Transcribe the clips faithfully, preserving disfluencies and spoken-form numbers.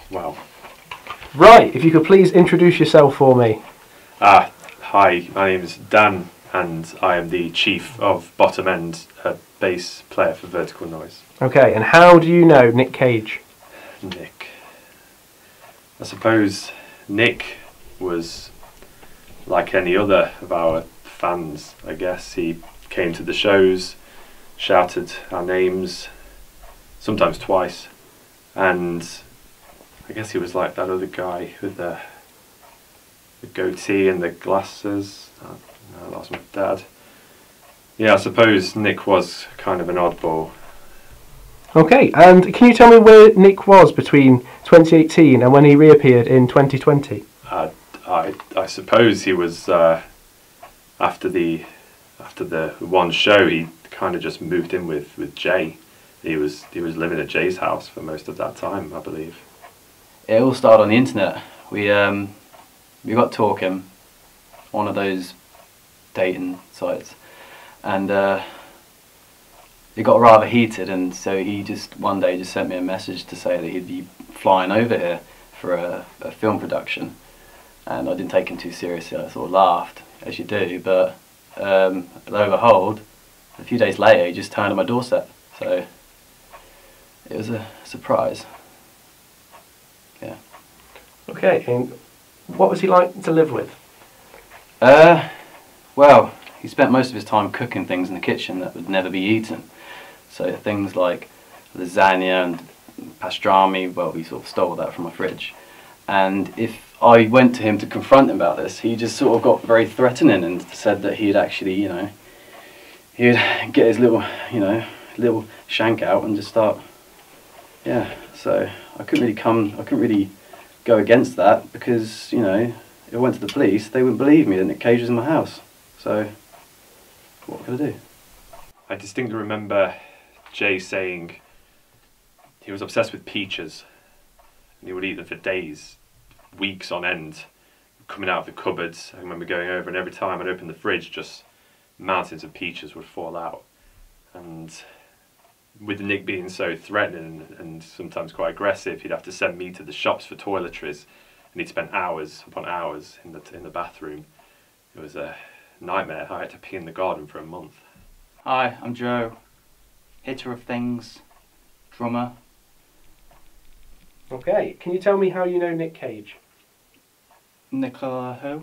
well. Right, if you could please introduce yourself for me. Ah, hi, my name is Dan, and I am the chief of Bottom End, a bass player for Vertical Noise. Okay, and how do you know Nick Cage? Nick. I suppose Nick was like any other of our fans, I guess. He came to the shows, shouted our names, sometimes twice, and I guess he was like that other guy with the, the goatee and the glasses. Oh, no, that was my dad. Yeah, I suppose Nick was kind of an oddball. Okay, and can you tell me where Nick was between twenty eighteen and when he reappeared in twenty twenty? Uh, I I suppose he was uh, after the after the one show. He kind of just moved in with, with Jay. He was he was living at Jay's house for most of that time, I believe. It all started on the internet. We um we got talking, one of those dating sites, and uh, it got rather heated. And so he just one day just sent me a message to say that he'd be flying over here for a, a film production, and I didn't take him too seriously. I sort of laughed, as you do, but um, lo and behold, a few days later he just turned on my doorstep. So it was a surprise. Yeah. Okay, and what was he like to live with? Uh, well, he spent most of his time cooking things in the kitchen that would never be eaten. So things like lasagna and pastrami, well, we sort of stole that from my fridge. And if I went to him to confront him about this, he just sort of got very threatening and said that he'd actually, you know, he'd get his little, you know, little shank out and just start, yeah. So I couldn't really come, I couldn't really go against that because, you know, if I went to the police, they wouldn't believe me that Nick Cage was in my house. So what could I do? I distinctly remember Jay saying he was obsessed with peaches, and he would eat them for days, weeks on end, coming out of the cupboards. I remember going over, and every time I'd open the fridge, just mountains of peaches would fall out. And with Nick being so threatening and sometimes quite aggressive, he'd have to send me to the shops for toiletries, and he'd spend hours upon hours in the in the bathroom. It was a nightmare. I had to pee in the garden for a month. Hi, I'm Joe, hitter of things, drummer. Okay, can you tell me how you know Nick Cage? Nicola who?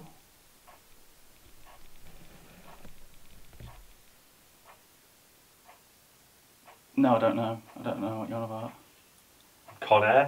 No, I don't know. I don't know what you're on about. Con Air?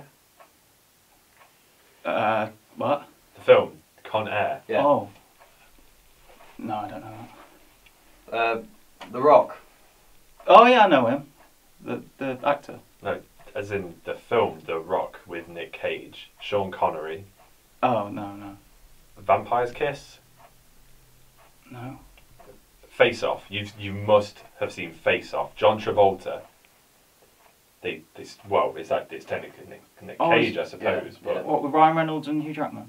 Uh, what? The film, Con Air. Yeah. Oh. No, I don't know that. Uh, The Rock. Oh yeah, I know him. The the actor. No, as in the film The Rock with Nick Cage, Sean Connery. Oh no no Vampire's Kiss? no. Face Off. You you must have seen Face Off. John Travolta. They this well, it's like it's technically Nick, Nick Oh, Cage, I yeah, suppose. Yeah. But What with Ryan Reynolds and Hugh Jackman?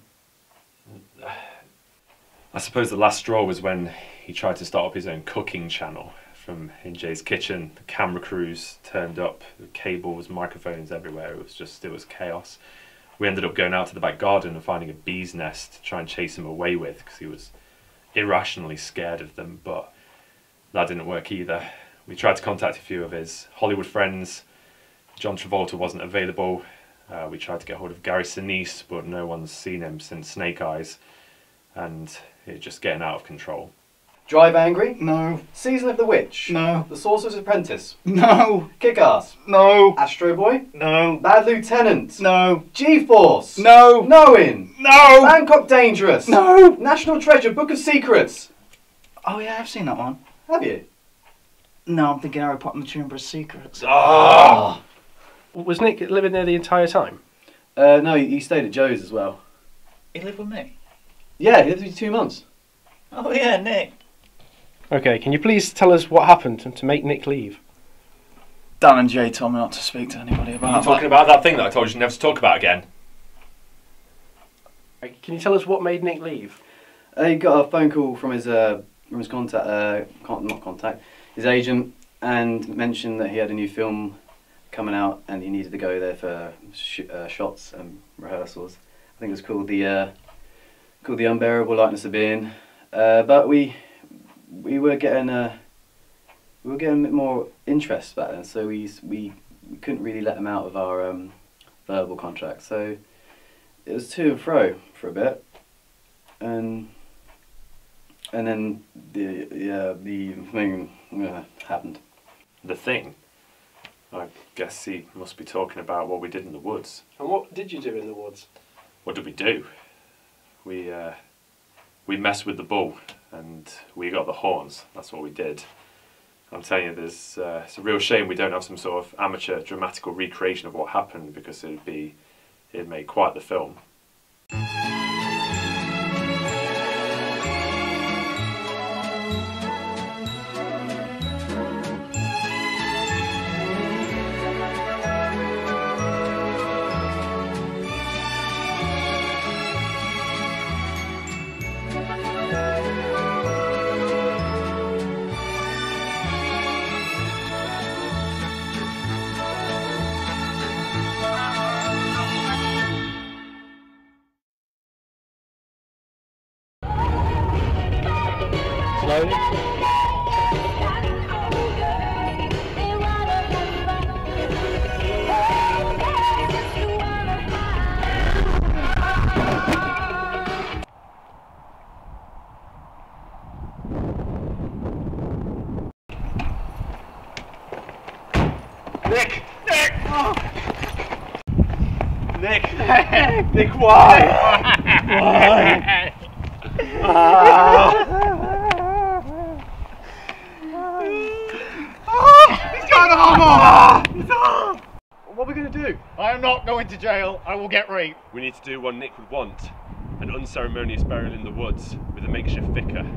I suppose the last straw was when he tried to start up his own cooking channel from in Jay's kitchen. The camera crews turned up, the cables, microphones everywhere. It was just it was chaos. We ended up going out to the back garden and finding a bee's nest to try and chase him away with because he was irrationally scared of them, but that didn't work either. We tried to contact a few of his Hollywood friends. John Travolta wasn't available. Uh, we tried to get hold of Gary Sinise, but no one's seen him since Snake Eyes, and it's just getting out of control. Drive Angry? No. Season of the Witch? No. The Sorcerer's Apprentice? No. Kick-Ass? No. Astro Boy? No. Bad Lieutenant? No. G-Force? No. Knowing? No. Bangkok Dangerous? No. National Treasure, Book of Secrets? Oh yeah, I've seen that one. Have you? No, I'm thinking Harry Potter and the Chamber of Secrets. Ah! Was Nick living there the entire time? Uh, no, he stayed at Joe's as well. He lived with me. Yeah, he lived with you two months. Oh yeah, Nick. Okay, can you please tell us what happened to, to make Nick leave? Dan and Jay told me not to speak to anybody Are about you talking about that thing that I told you never to talk about again? Can you tell us what made Nick leave? Uh, he got a phone call from his uh, from his contact, uh, con not contact, his agent, and mentioned that he had a new film coming out, and he needed to go there for sh uh, shots and rehearsals. I think it was called the uh, called the Unbearable Lightness of Being. Uh, but we we were getting uh, we were getting a bit more interest back then, so we we, we couldn't really let him out of our um, verbal contract. So it was to and fro for a bit, and and then the yeah the thing uh, happened. The Thing? I guess he must be talking about what we did in the woods. And what did you do in the woods? What did we do? We uh, we messed with the bull and we got the horns. That's what we did. I'm telling you, there's uh, it's a real shame we don't have some sort of amateur dramatical recreation of what happened, because it'd be it'd make quite the film. Nick! Nick! Oh. Nick! Nick! Nick, why? Why? Oh, he's going to Homo! What are we going to do? I am not going to jail. I will get raped. We need to do what Nick would want, an unceremonious burial in the woods with a makeshift vicar.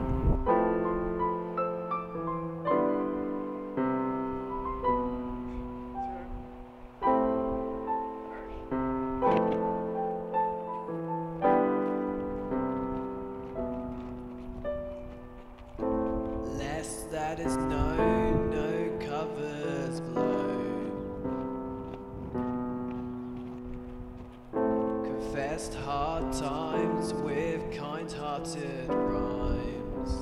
That is known, no covers blown. Confessed hard times with kind-hearted rhymes.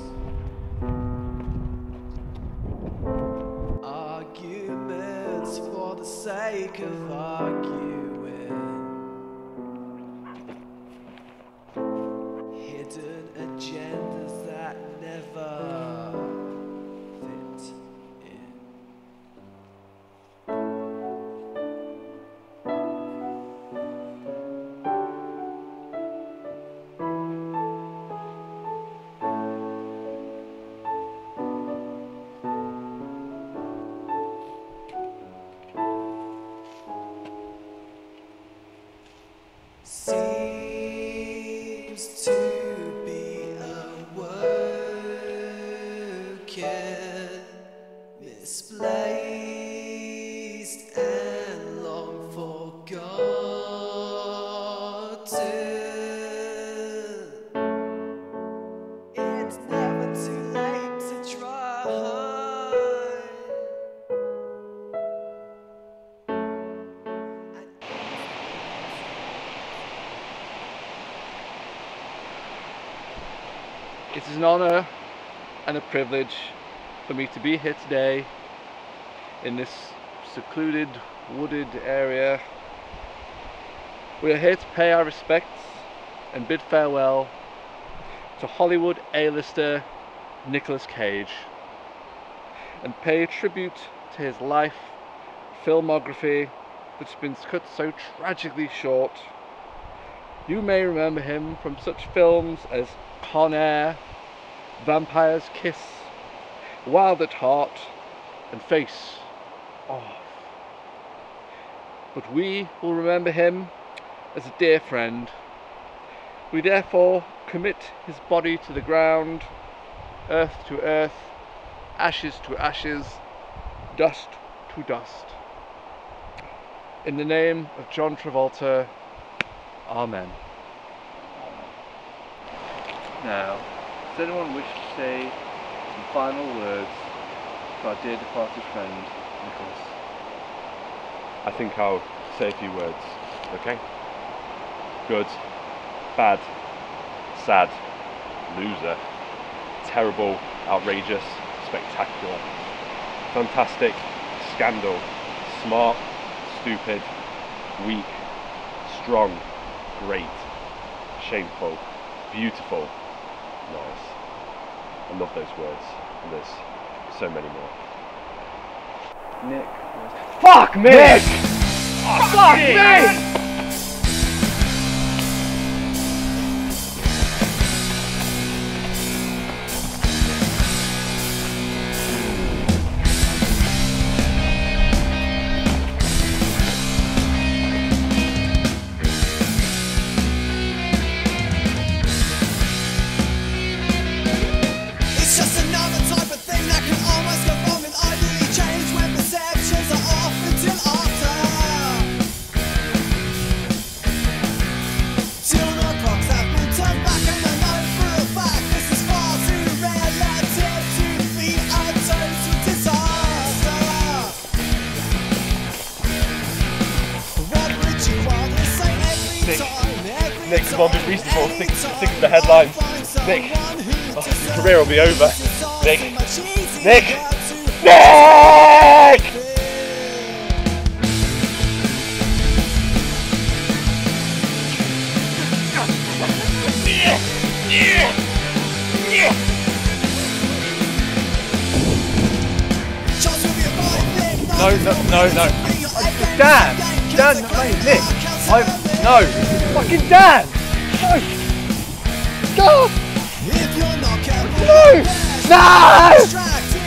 Arguments for the sake of arguing. Hidden agendas that never fit in. Seems to be awoken, misplaced and long forgotten. It's never too late to try. It is an honour and a privilege for me to be here today in this secluded, wooded area. We are here to pay our respects and bid farewell to Hollywood A-lister Nicolas Cage, and pay tribute to his life, filmography, which has been cut so tragically short. You may remember him from such films as Con Air, Vampire's Kiss, Wild at Heart, and Face Off. But we will remember him as a dear friend. We therefore commit his body to the ground, earth to earth, ashes to ashes, dust to dust. In the name of John Travolta, Amen. Now, does anyone wish to say some final words to our dear departed friend, Nicholas? I think I'll say a few words, okay? Good, bad, sad, loser, terrible, outrageous, spectacular, fantastic, scandal, smart, stupid, weak, strong, great, shameful, beautiful, nice. I love those words, and there's so many more. Nick. Fuck me! Nick! Oh, fuck me! It's just another type of thing that can almost go wrong and ideally change when perceptions are off until after. Till the clocks have been turned back and I know for a fact this is far too relative to be a total disaster. What would you want to say every Nick. time, every Nick, come on, be time, reasonable. Think, anytime think of the headlines. I find Nick. someone who Oh, deserves your career will be over. Nick. Nick! Nick! Nick! No, no, no, no. Dan! Dan, not me, Nick! I. No! Fucking Dan! No! God! No! No!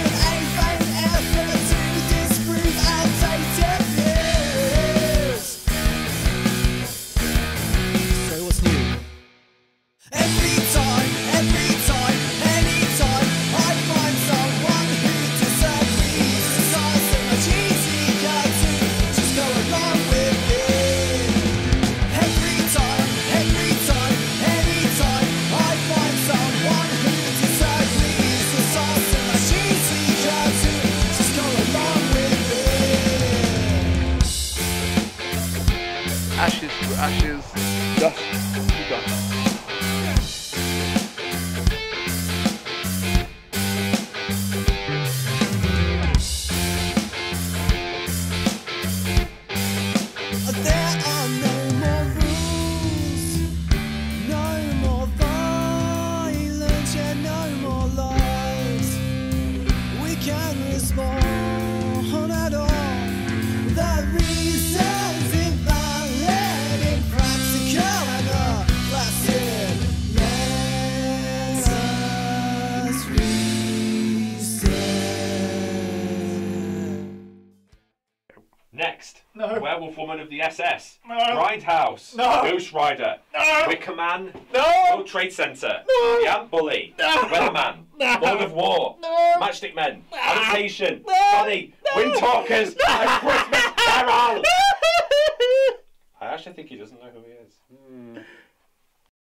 So what's new? Every time, every time, anytime, I find someone who disagrees. It's all so much easier to just go along with it. Every time, every time, anytime, I find someone who disagrees. It's all so much easier to just go along with it. Ashes for ashes, dust to dust. There are no more rules, no more violence, yeah, no more lies. We can respond at all. The reasons invalid, impractical, and a classic. Let us reset. Next, No. Werewolf Woman of the S S, No. Grindhouse, No. Ghost Rider, No. Wicker Man, No. World Trade Center, No. The Ant Bully, No. Weatherman, No. Lord of War, No. Matchstick Men, No. Adaptation, No. Sonny, Wind Talkers, and Christmas Carol. I actually think he doesn't know who he is. Hmm.